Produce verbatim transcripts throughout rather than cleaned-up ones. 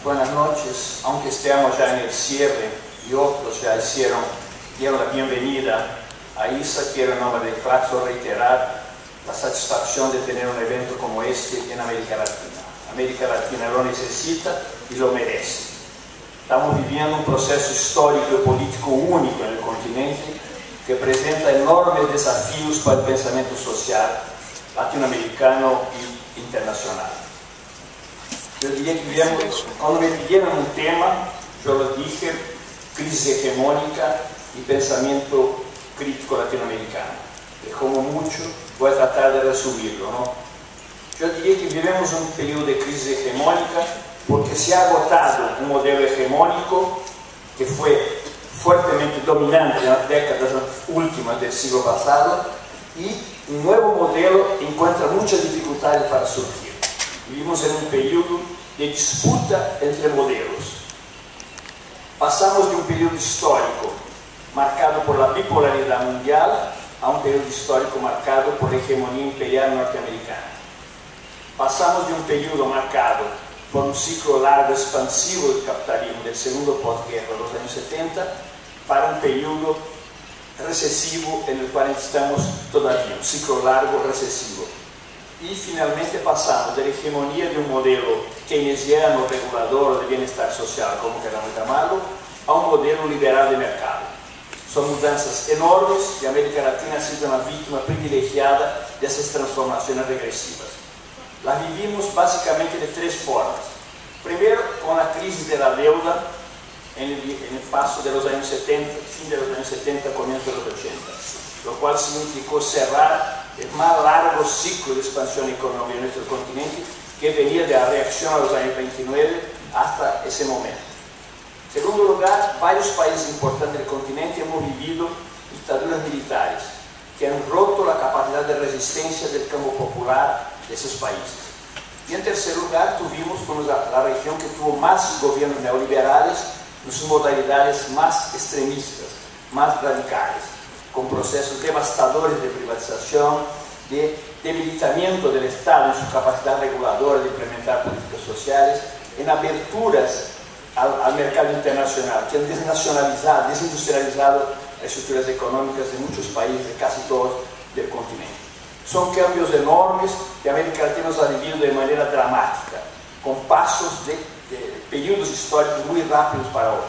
buenas noches, aunque estemos ya en el cierre y otros ya hicieron, dieron la bienvenida a Isa, quiero en nombre de Claxo reiterar la satisfacción de tener un evento como este en América Latina. América Latina lo necesita y lo merece. Estamos viviendo un proceso histórico y político único en el continente que presenta enormes desafíos para el pensamiento social latinoamericano y internacional. Yo diría que vivimos, cuando me pidieron un tema, yo lo dije, crisis hegemónica y pensamiento crítico latinoamericano. Que como mucho voy a tratar de resumirlo, ¿no? Yo diría que vivimos un periodo de crisis hegemónica porque se ha agotado un modelo hegemónico que fue fuertemente dominante en las décadas últimas del siglo pasado y un nuevo modelo encuentra muchas dificultades para surgir. Vivimos en un periodo de disputa entre modelos. Pasamos de un periodo histórico marcado por la bipolaridad mundial a un periodo histórico marcado por la hegemonía imperial norteamericana. Pasamos de un periodo marcado por un ciclo largo expansivo del capitalismo del segundo posguerra de los años setenta para un periodo recesivo en el cual estamos todavía, un ciclo largo recesivo. Y finalmente pasamos de la hegemonía de un modelo keynesiano, regulador de bienestar social, como queramos llamarlo, a un modelo liberal de mercado. Son mudanzas enormes y América Latina ha sido una víctima privilegiada de esas transformaciones regresivas. Las vivimos básicamente de tres formas. Primero, con la crisis de la deuda en el, en el paso de los años setenta, fin de los años setenta, comienzo de los ochenta, lo cual significó cerrar el más largo ciclo de expansión económica en nuestro continente que venía de la reacción a los años veintinueve hasta ese momento. En segundo lugar, varios países importantes del continente hemos vivido dictaduras militares que han roto la capacidad de resistencia del campo popular de esos países. Y en tercer lugar, tuvimos fuimos la, la región que tuvo más gobiernos neoliberales en sus modalidades más extremistas, más radicales, con procesos devastadores de privatización, de debilitamiento del Estado en su capacidad reguladora de implementar políticas sociales, en aberturas al, al mercado internacional, que han desnacionalizado, desindustrializado las estructuras económicas de muchos países, de casi todos del continente. Son cambios enormes que América Latina nos ha vivido de manera dramática, con pasos de, de periodos históricos muy rápidos para otros.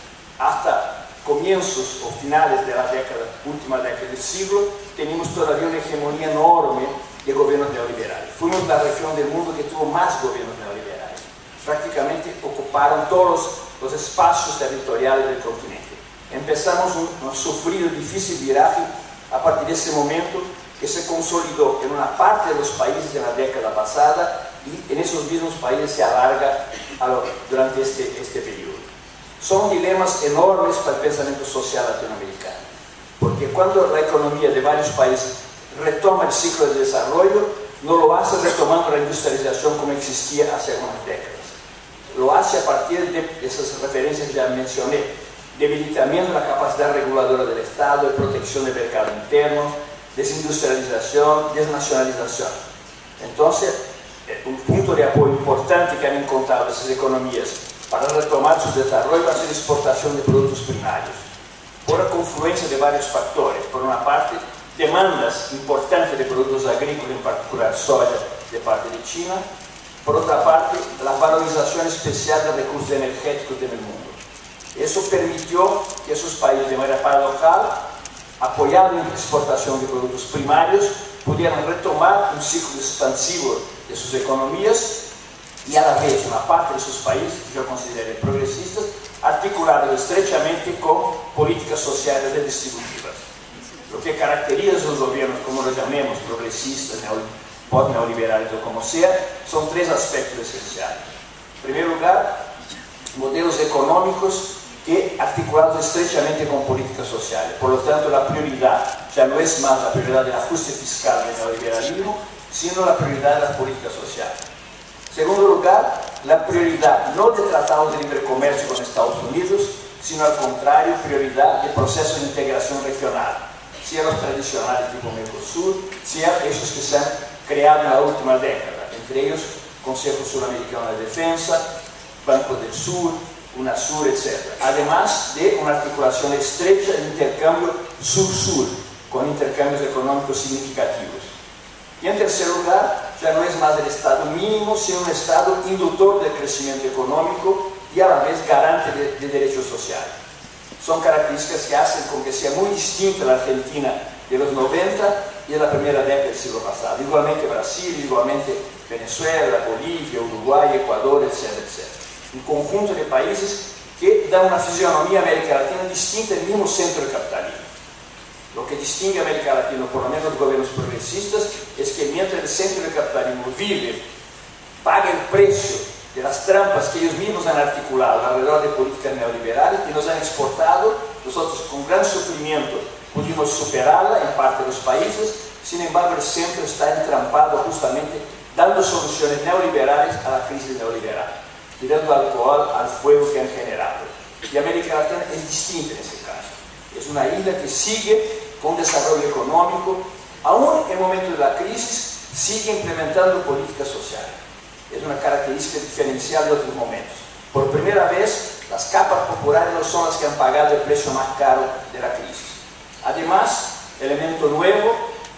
Hasta comienzos o finales de la década, última década del siglo, teníamos todavía una hegemonía enorme de gobiernos neoliberales. Fuimos la región del mundo que tuvo más gobiernos neoliberales. Prácticamente ocuparon todos los, los espacios territoriales del continente. Empezamos un, un sufrido, difícil viraje a partir de ese momento que se consolidó en una parte de los países en la década pasada y en esos mismos países se alarga a lo, durante este, este periodo. Son dilemas enormes para el pensamiento social latinoamericano, porque cuando la economía de varios países retoma el ciclo de desarrollo, no lo hace retomando la industrialización como existía hace algunas décadas. Lo hace a partir de esas referencias que ya mencioné, debilitamiento de la capacidad reguladora del Estado, de protección del mercado interno, desindustrialización, desnacionalización. Entonces, un punto de apoyo importante que han encontrado esas economías para retomar su desarrollo va a ser la exportación de productos primarios, por la confluencia de varios factores. Por una parte, demandas importantes de productos agrícolas, en particular soya, de parte de China. Por otra parte, la valorización especial de recursos energéticos en el mundo. Eso permitió que esos países, de manera paradojal, apoyado en la exportación de productos primarios, pudieran retomar un ciclo expansivo de sus economías y a la vez una parte de sus países, que yo considero progresistas, articulados estrechamente con políticas sociales redistributivas. Lo que caracteriza a los gobiernos, como los llamemos, progresistas, post-neoliberales o como sea, son tres aspectos esenciales. En primer lugar, modelos económicos que articulados estrechamente con políticas sociales. Por lo tanto, la prioridad ya no es más la prioridad del ajuste fiscal del neoliberalismo, sino la prioridad de las políticas sociales. En segundo lugar, la prioridad no de tratados de libre comercio con Estados Unidos, sino al contrario, prioridad de procesos de integración regional, sea los tradicionales tipo Mercosur, sea esos que se han creado en la última década, entre ellos Consejo Suramericano de Defensa, Banco del Sur, UNASUR, etcétera. Además de una articulación estrecha de intercambio sur-sur, con intercambios económicos significativos. Y en tercer lugar, ya no es más el Estado mínimo, sino un Estado inductor del crecimiento económico y a la vez garante de, de derechos sociales. Son características que hacen con que sea muy distinta la Argentina de los noventa y de la primera década del siglo pasado. Igualmente Brasil, igualmente Venezuela, Bolivia, Uruguay, Ecuador, etcétera, etcétera. Un conjunto de países que dan una fisionomía a América Latina distinta del mismo centro del capitalismo. Lo que distingue a América Latina, por lo menos los gobiernos progresistas, es que mientras el centro del capitalismo vive, paga el precio de las trampas que ellos mismos han articulado alrededor de políticas neoliberales y nos han exportado, nosotros con gran sufrimiento pudimos superarla en parte de los países. Sin embargo, el centro está entrampado justamente dando soluciones neoliberales a la crisis neoliberal, tirando alcohol al fuego que han generado. Y América Latina es distinta en ese caso. Es una isla que sigue con desarrollo económico, aún en momentos de la crisis, sigue implementando políticas sociales. Es una característica diferencial de otros momentos. Por primera vez, las capas populares no son las que han pagado el precio más caro de la crisis. Además, elemento nuevo,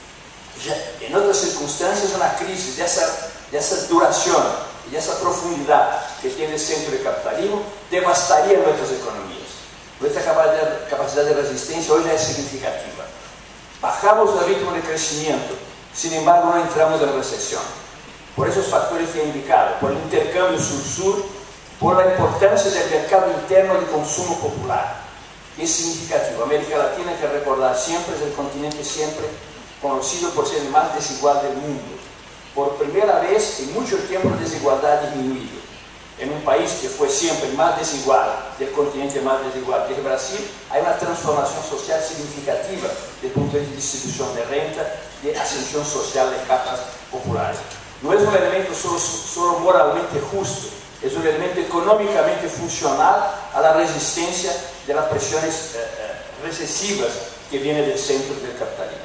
ya en otras circunstancias, una crisis de esa, de esa duración y de esa profundidad que tiene el centro del capitalismo devastaría nuestras economías. Nuestra capacidad, capacidad de resistencia hoy ya es significativa. Bajamos el ritmo de crecimiento, sin embargo no entramos en recesión. Por esos factores que he indicado, por el intercambio sur-sur, por la importancia del mercado interno de consumo popular, que es significativo. América Latina, hay que recordar siempre, es el continente siempre conocido por ser el más desigual del mundo. Por primera vez en mucho tiempo la desigualdad ha disminuido. En un país que fue siempre más desigual, del continente más desigual que es Brasil, hay una transformación social significativa desde el punto de vista de distribución de renta, de ascensión social de capas populares. No es un elemento solo, solo moralmente justo, es un elemento económicamente funcional a la resistencia de las presiones eh, eh, recesivas que vienen del centro del capitalismo.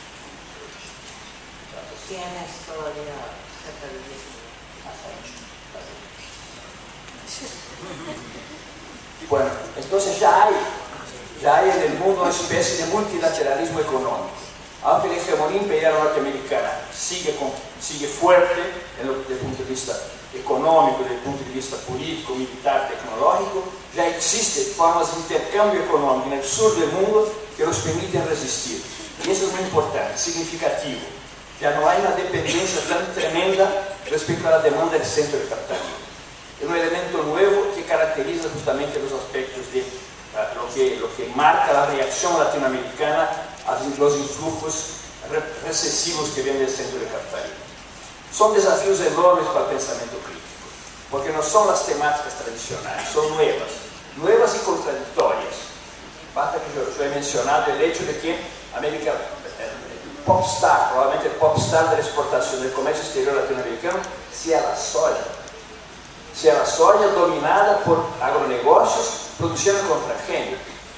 Tienes todavía cerca de diez minutos. Bueno, entonces ya hay, ya hay en el mundo una especie de multilateralismo económico. Aunque la hegemonía imperial norteamericana sigue, con, sigue fuerte en lo, desde el punto de vista económico, desde el punto de vista político, militar, tecnológico, ya existen formas de intercambio económico en el sur del mundo que nos permiten resistir. Y eso es muy importante, significativo. Ya no hay una dependencia tan tremenda respecto a la demanda del centro del capitalismo. Es un elemento nuevo que caracteriza justamente los aspectos de uh, lo, que, lo que marca la reacción latinoamericana a los influjos re recesivos que vienen del centro del capitalismo. Son desafíos enormes para el pensamiento crítico, porque no son las temáticas tradicionales, son nuevas, nuevas y contradictorias. Basta que yo, yo he mencionado el hecho de que América, el popstar, probablemente el popstar de la exportación del comercio exterior latinoamericano, sea la soya. Sea la soya dominada por agronegocios, producción con transgénicos.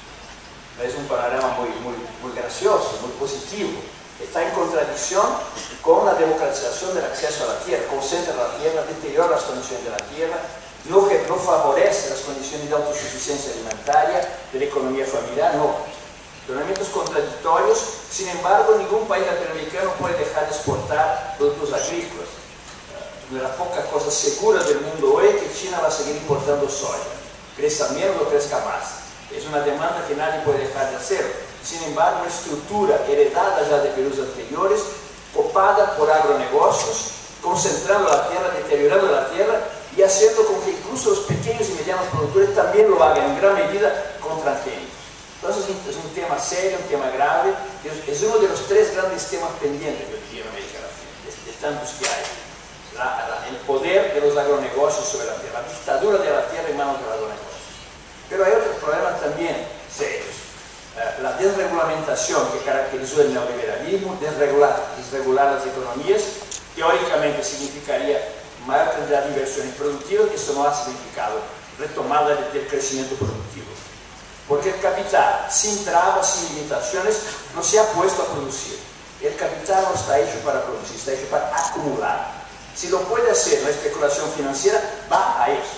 Es un panorama muy, muy, muy gracioso, muy positivo. Está en contradicción con la democratización del acceso a la tierra, concentra la tierra, deteriora las condiciones de la tierra, no, no favorece las condiciones de autosuficiencia alimentaria, de la economía familiar, no. Son elementos contradictorios, sin embargo, ningún país latinoamericano puede dejar de exportar productos agrícolas. Una de las pocas cosas seguras del mundo hoy es que China va a seguir importando soya, crezca menos o crezca más. Es una demanda que nadie puede dejar de hacer. Sin embargo, una estructura heredada ya de periodos anteriores, copada por agronegocios, concentrando la tierra, deteriorando la tierra y haciendo con que incluso los pequeños y medianos productores también lo hagan en gran medida con transgénicos. Entonces es un tema serio, un tema grave, es uno de los tres grandes temas pendientes que tiene América Latina, de, de tantos que hay. La, la, el poder de los agronegocios sobre la tierra, la dictadura de la tierra en manos de los agronegocios. Pero hay otros problemas también serios. Uh, la desregulamentación que caracterizó el neoliberalismo, desregular, desregular las economías, teóricamente significaría mayor cantidad de inversiones productivas, que eso no ha significado retomada del crecimiento productivo. Porque el capital, sin trabas, sin limitaciones, no se ha puesto a producir. El capital no está hecho para producir, está hecho para acumular. Si lo puede hacer la especulación financiera, va a eso.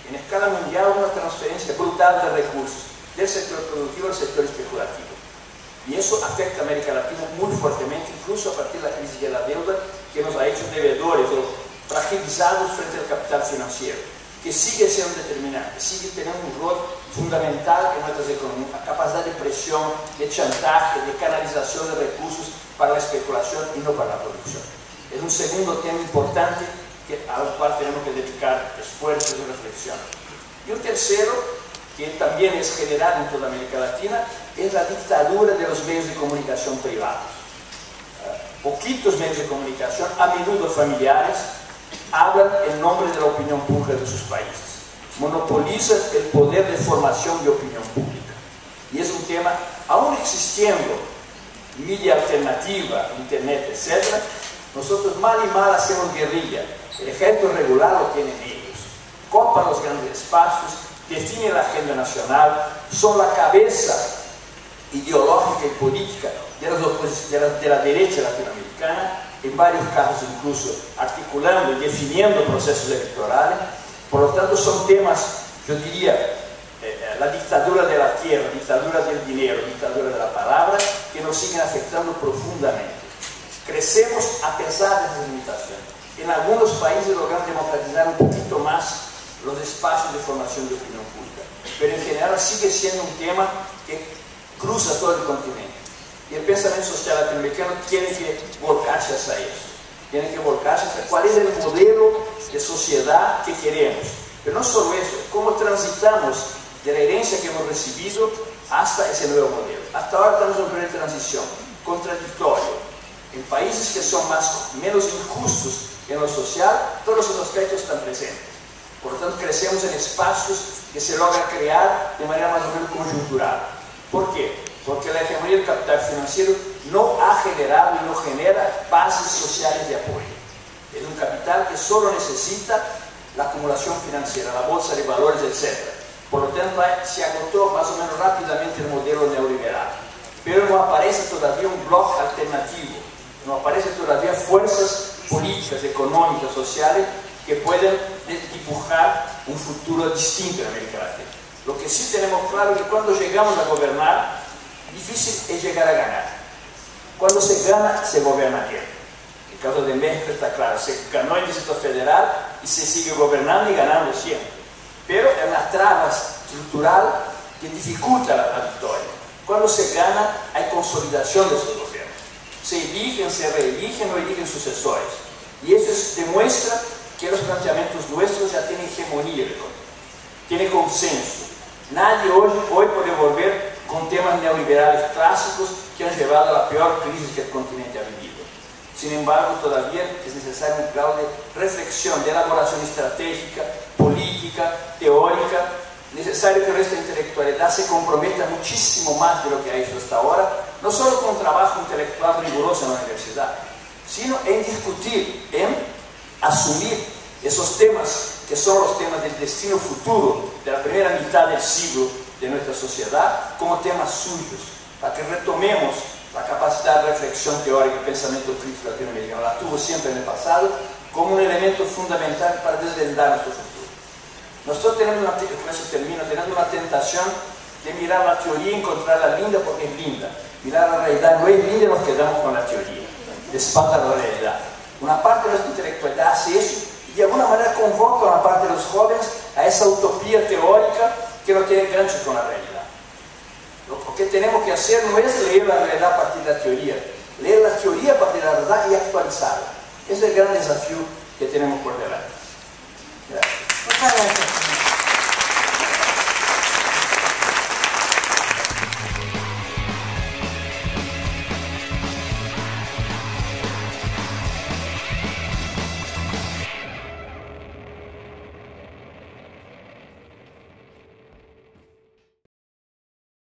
en escala mundial una transferencia brutal de recursos del sector productivo al sector especulativo. Y eso afecta a América Latina muy fuertemente, incluso a partir de la crisis de la deuda, que nos ha hecho devedores o fragilizados frente al capital financiero, que sigue siendo determinante, sigue teniendo un rol fundamental en nuestras economías, la capacidad de presión, de chantaje, de canalización de recursos para la especulación y no para la producción. Es un segundo tema importante que, al cual tenemos que dedicar esfuerzos y reflexión. Y un tercero, que también es general en toda América Latina, es la dictadura de los medios de comunicación privados. Uh, poquitos medios de comunicación, a menudo familiares, hablan en nombre de la opinión pública de sus países, monopolizan el poder de formación de opinión pública. Y es un tema, aún existiendo media alternativa, internet, etcétera, nosotros mal y mal hacemos guerrilla. El ejército regular lo tienen ellos, copan los grandes espacios, definen la agenda nacional, son la cabeza ideológica y política de, las de, la, de la derecha latinoamericana, en varios casos incluso articulando y definiendo procesos electorales. Por lo tanto, son temas, yo diría, eh, la dictadura de la tierra, dictadura del dinero, dictadura de la palabra, que nos siguen afectando profundamente. Crecemos a pesar de esas limitaciones. En algunos países logran democratizar un poquito más los espacios de formación de opinión pública, pero en general sigue siendo un tema que cruza todo el continente. Y el pensamiento social latinoamericano tiene que volcarse hacia eso, tiene que volcarse hacia cuál es el modelo de sociedad que queremos. Pero no solo eso, cómo transitamos de la herencia que hemos recibido hasta ese nuevo modelo. Hasta ahora estamos en un periodo de transición contradictorio. En países que son más, menos injustos en lo social, todos esos aspectos están presentes. Por lo tanto, crecemos en espacios que se logra crear de manera más o menos conjuntural. ¿Por qué? Porque la hegemonía del capital financiero no ha generado y no genera bases sociales de apoyo. Es un capital que solo necesita la acumulación financiera, la bolsa de valores, etcétera. Por lo tanto, se agotó más o menos rápidamente el modelo neoliberal. Pero no aparece todavía un bloque alternativo, no aparecen todavía fuerzas políticas, económicas, sociales que pueden dibujar un futuro distinto en América Latina. Lo que sí tenemos claro es que cuando llegamos a gobernar, difícil es llegar a ganar. Cuando se gana, se gobierna bien. El caso de México está claro, se ganó el Distrito Federal y se sigue gobernando y ganando siempre. Pero es una traba estructural que dificulta la, la victoria. Cuando se gana, hay consolidación de esos gobiernos. Se eligen, se reeligen o eligen sucesores. Y eso es, demuestra que los planteamientos nuestros ya tienen hegemonía, tienen consenso. Nadie hoy, hoy puede volver con temas neoliberales clásicos que han llevado a la peor crisis que el continente ha vivido. Sin embargo, todavía es necesario un grado de reflexión, de elaboración estratégica, política, teórica. Necesario que nuestra intelectualidad se comprometa muchísimo más de lo que ha hecho hasta ahora, no solo con un trabajo intelectual riguroso en la universidad, sino en discutir, en asumir esos temas que son los temas del destino futuro de la primera mitad del siglo de nuestra sociedad como temas suyos, para que retomemos la capacidad de reflexión teórica y pensamiento crítico latinoamericano. La tuvo siempre en el pasado como un elemento fundamental para desvendar nuestro futuro. Nosotros tenemos una, con eso termino, tenemos una tentación de mirar la teoría y encontrarla linda porque es linda. Mirar la realidad no es linda y nos quedamos con la teoría, de espalda a la realidad. Una parte de nuestra intelectualidad hace eso y de alguna manera convoca a una parte de los jóvenes a esa utopía teórica que no tiene gancho con la realidad. Lo que tenemos que hacer no es leer la realidad a partir de la teoría, leer la teoría a partir de la verdad y actualizarla. Ese es el gran desafío que tenemos por delante. Gracias. Muchas gracias.